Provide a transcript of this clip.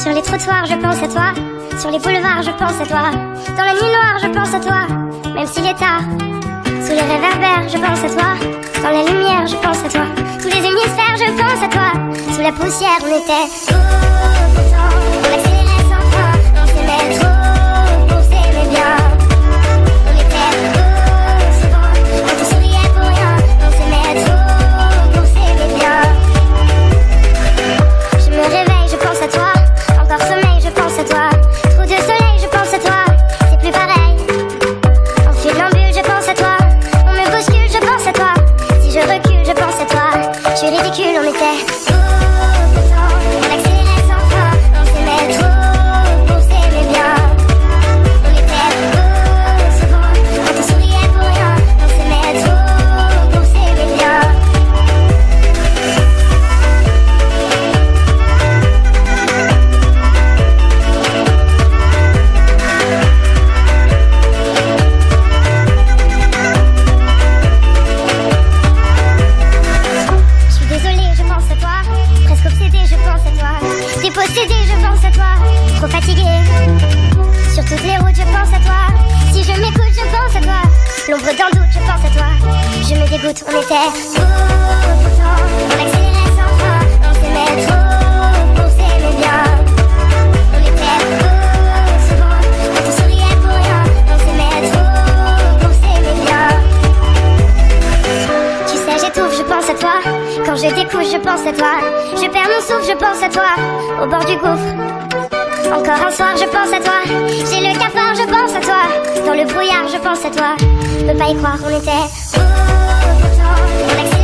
Sur les trottoirs, je pense à toi. Sur les boulevards, je pense à toi. Dans la nuit noire, je pense à toi. Même s'il est tard. Sous les réverbères, je pense à toi. Dans la lumière, je pense à toi. Tous les hémisphères, je pense à toi. Sous la poussière, on était pourtant. On accélérait sans fin. On s'aimait trop pour s'aimer bien. On était souvent. Quand on souriait pour rien. On s'aimait trop pour s'aimer bien. Je me réveille, je pense à toi. Encore sommeil, je pense à toi. Trou de soleil, je pense à toi. C'est plus pareil. En funambule, je pense à toi. On me bouscule, je pense à toi. Si je recule, je pense à toi. Je suis ridicule, on était pourtant. On accélérait sans fin. On s'aimait trop pour s'aimer bien. On était souvent. Quand on souriait pour rien. On s'aimait trop pour s'aimer bien. Dépossédé, je pense à toi. Trop fatigué. Sur toutes les routes, je pense à toi. Si je m'écoute, je pense à toi. L'ombre d'un doute, je pense à toi. Je me dégoûte, on était pourtant. On accélérait sans fin. On s'aimait trop pour s'aimer bien. On était souvent. Quand on souriait pour rien. On s'aimait trop pour s'aimer bien. Tu sais, j'étouffe, je pense à toi. Quand je découche, je pense à toi. Je perds mon souffle, je pense à toi. Au bord du gouffre. Encore un soir, je pense à toi. J'ai le cafard, je pense à toi. Dans le brouillard, je pense à toi. Je peux pas y croire, on était pourtant. On